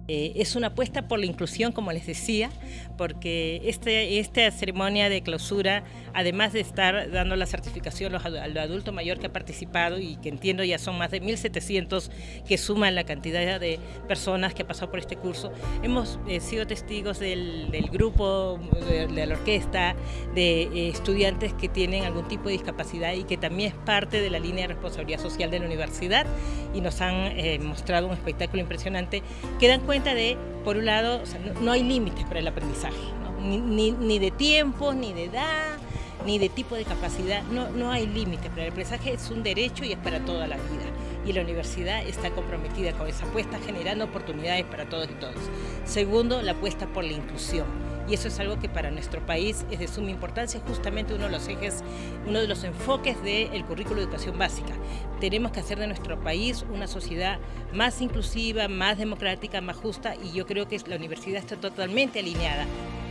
Es una apuesta por la inclusión, como les decía, porque esta ceremonia de clausura, además de estar dando la certificación al adulto mayor que ha participado, y que entiendo ya son más de 1.700 que suman la cantidad de personas que ha pasado por este curso, hemos sido testigos del grupo, de la orquesta, de estudiantes que tienen algún tipo de discapacidad y que también es parte de la línea de responsabilidad social de la universidad, y nos han mostrado un espectáculo impresionante que dan cuenta de, por un lado, o sea, no hay límites para el aprendizaje, ¿no? Ni de tiempo, ni de edad, ni de tipo de capacidad, no hay límites, pero el aprendizaje es un derecho y es para toda la vida. Y la universidad está comprometida con esa apuesta, generando oportunidades para todos y todos. Segundo, la apuesta por la inclusión. Y eso es algo que para nuestro país es de suma importancia, justamente uno de los ejes, uno de los enfoques del currículo de educación básica. Tenemos que hacer de nuestro país una sociedad más inclusiva, más democrática, más justa, y yo creo que la universidad está totalmente alineada